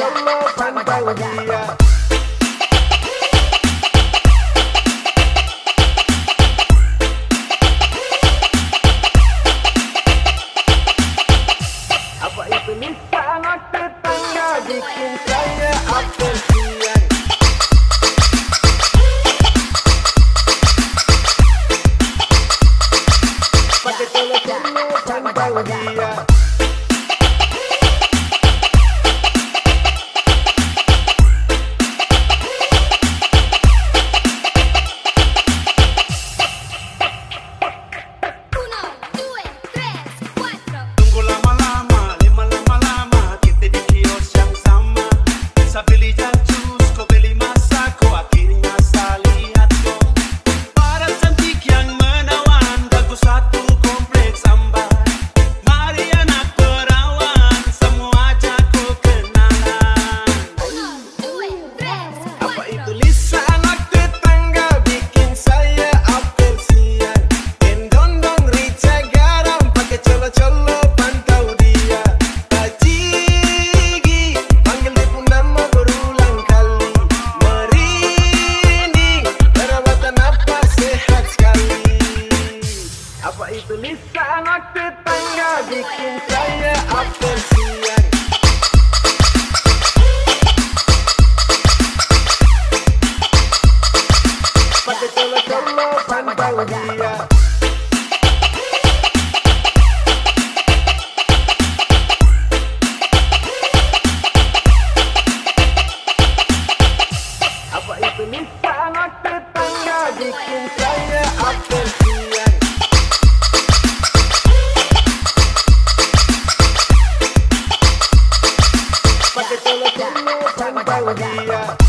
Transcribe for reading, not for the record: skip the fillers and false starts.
colo pantai dia. Apa itu Nisa anak tetangga bikin saya apresian. Pakai colo pantai dia. Apa itu Nisa anak tetangga bikin saya apresian. Pakai colo pantai dia. Apa itu Nisa anak tetangga bikin saya apresian. Pakai colo pantai dia.